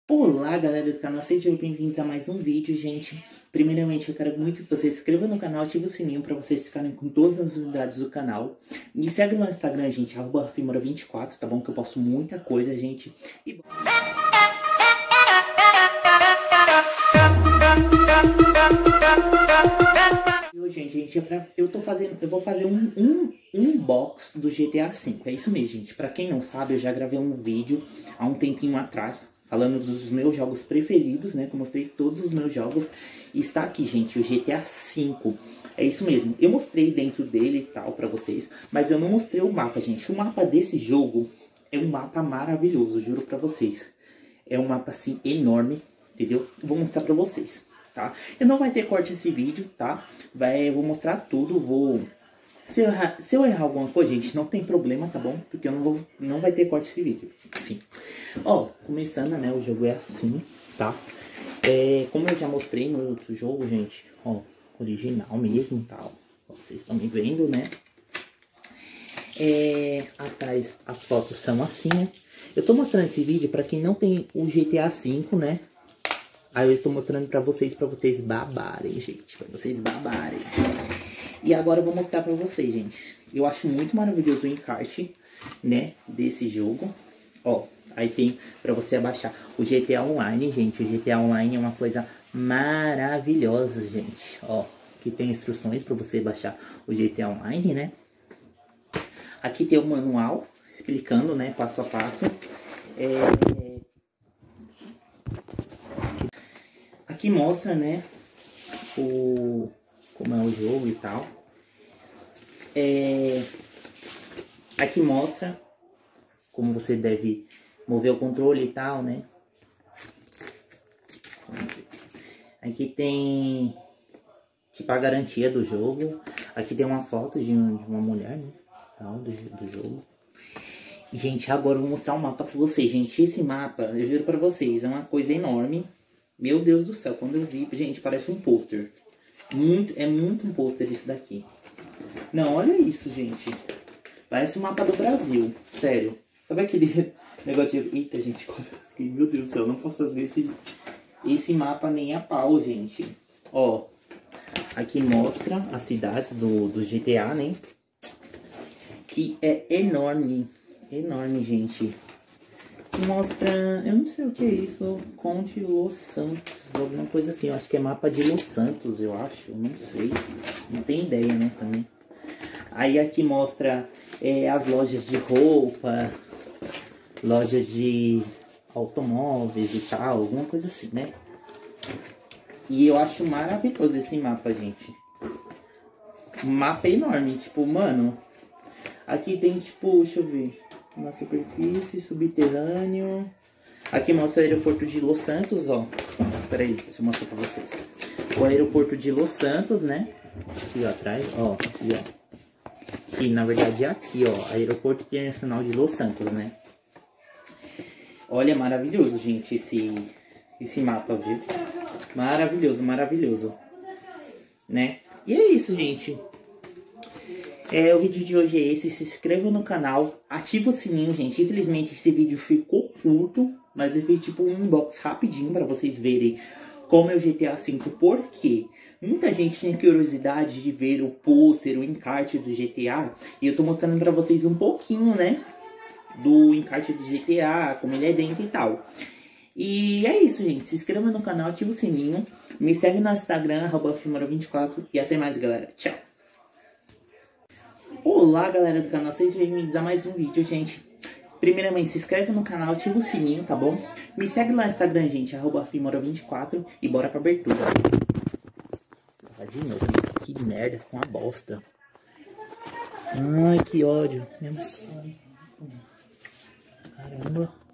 Olá, galera do canal, sejam bem-vindos a mais um vídeo, gente. Primeiramente, eu quero muito que você se inscreva no canal, ative o sininho para vocês ficarem com todas as novidades do canal. Me segue no Instagram, gente, @fimora24, tá bom? Que eu posto muita coisa, gente. E... Gente, eu vou fazer um unbox do GTA V. É isso mesmo, gente. Pra quem não sabe, eu já gravei um vídeo há um tempinho atrás, falando dos meus jogos preferidos, né? Que eu mostrei todos os meus jogos. E está aqui, gente, o GTA V. É isso mesmo. Eu mostrei dentro dele e tal pra vocês, mas eu não mostrei o mapa, gente. O mapa desse jogo é um mapa maravilhoso, juro pra vocês. É um mapa, assim, enorme, entendeu? Vou mostrar pra vocês. Tá? Eu não vai ter corte esse vídeo, tá? Eu vou mostrar tudo, Se eu errar alguma coisa, gente, não tem problema, tá bom? Porque eu não vai ter corte esse vídeo. Enfim. Ó, começando, né? O jogo é assim, tá? Como eu já mostrei no outro jogo, gente, ó, original mesmo, tal. Vocês estão me vendo, né? Atrás as fotos são assim, né? Eu tô mostrando esse vídeo pra quem não tem o GTA V, né? Aí eu tô mostrando pra vocês babarem, gente. Pra vocês babarem. E agora eu vou mostrar pra vocês, gente. Eu acho muito maravilhoso o encarte, né, desse jogo. Ó, aí tem pra você abaixar o GTA Online, gente. O GTA Online é uma coisa maravilhosa, gente. Ó, aqui tem instruções pra você baixar o GTA Online, né. Aqui tem o manual explicando, né, passo a passo. Aqui mostra, né, como é o jogo e tal. Aqui mostra como você deve mover o controle e tal, né. Aqui tem tipo a garantia do jogo. Aqui tem uma foto de uma mulher, né, tal, do jogo. Gente, agora eu vou mostrar um mapa pra vocês, gente. Esse mapa, eu juro pra vocês, é uma coisa enorme. Meu Deus do céu, quando eu vi, gente, parece um pôster. É muito um pôster isso daqui. Não, olha isso, gente. Parece um mapa do Brasil, sério. Sabe aquele negócio de... Eita, gente, quase assim. Meu Deus do céu, não posso fazer esse mapa nem a pau, gente. Ó, aqui mostra as cidades do GTA, né? Que é enorme, enorme, gente. Mostra, eu não sei o que é isso, Conde Los Santos, alguma coisa assim, eu acho que é mapa de Los Santos, eu acho, não sei, não tenho ideia, né, também. Aí aqui mostra as lojas de roupa, lojas de automóveis e tal, alguma coisa assim, né. E eu acho maravilhoso esse mapa, gente. O mapa é enorme, tipo, mano, aqui tem tipo, deixa eu ver... Na superfície, subterrâneo. Aqui mostra o aeroporto de Los Santos, ó. Pera aí, deixa eu mostrar pra vocês. O aeroporto de Los Santos, né? Aqui ó, atrás, ó. Aqui, ó. Que na verdade é aqui, ó. Aeroporto Internacional de Los Santos, né? Olha, maravilhoso, gente, esse mapa, viu? Maravilhoso, maravilhoso. Né? E é isso, gente. O vídeo de hoje é esse, se inscreva no canal, ativa o sininho, gente. Infelizmente esse vídeo ficou curto, mas eu fiz tipo um unbox rapidinho pra vocês verem como é o GTA V, porque muita gente tem curiosidade de ver o pôster, o encarte do GTA, e eu tô mostrando pra vocês um pouquinho, né, do encarte do GTA, como ele é dentro e tal. E é isso, gente, se inscreva no canal, ativa o sininho, me segue no Instagram, @fimora24, e até mais, galera, tchau! Olá, galera do canal, sejam bem-vindos a mais um vídeo, gente. Primeiramente, se inscreve no canal, ativa o sininho, tá bom? Me segue lá no Instagram, gente, @fimora24, e bora pra abertura. De novo, que merda, com uma bosta. Ai, que ódio. Caramba.